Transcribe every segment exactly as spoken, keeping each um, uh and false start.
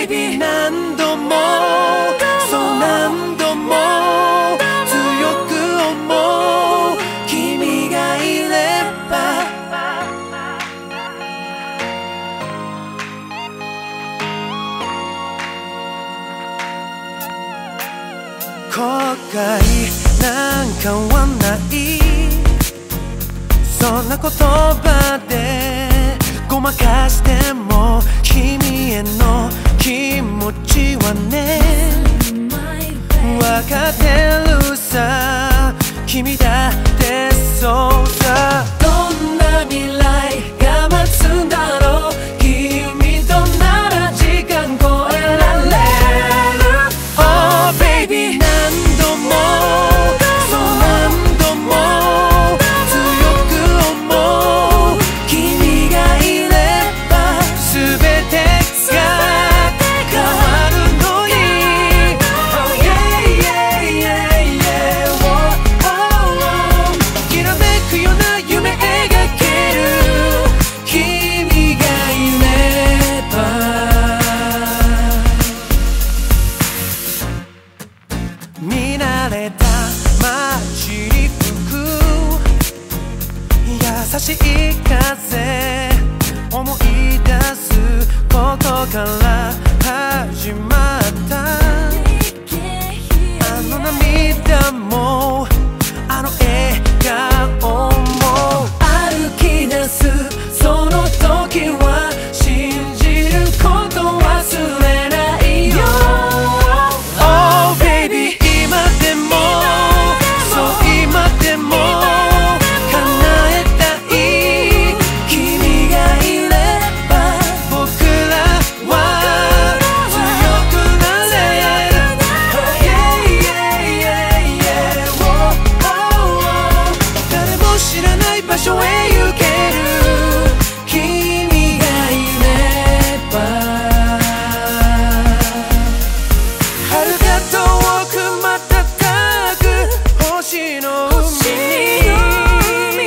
baby 何度もそう何度も強く思う君がいれば後悔なんかはないそんな言葉でごまかしても君への気持ちはね分かってるさ君だってそうさどんな未来が待つんだろう君となら時間超えられる Oh baby 何度もそう何度も強く思う君がいれば全てが変わるのに Oh yeah yeah yeah yeah oh oh oh きらめくような夢描ける君がいれば見慣れた街に吹く優しい風思い出すことから始まったあの涙もあの笑顔も歩き出すその時は信じること忘れないよ Oh baby 今でもそう今でも叶えたい君がいれば僕らは強くなれる Oh yeah yeah yeah yeah oh oh oh 誰も知らない場所へ行ける君がいれば遥か遠く瞬く星の海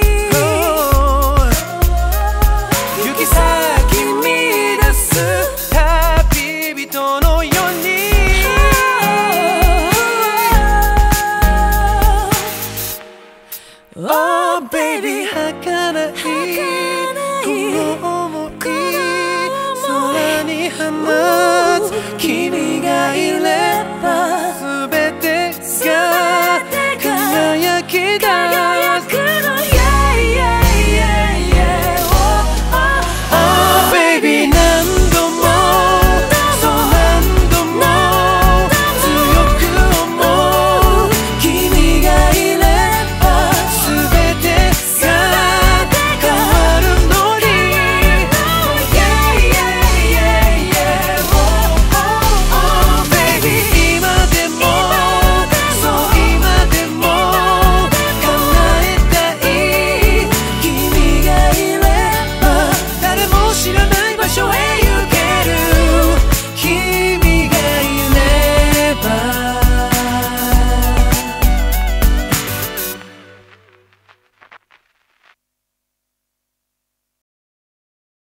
行き先見出す旅人のように Oh baby 儚いこの想い空に放つ君がいれば全てが輝きだ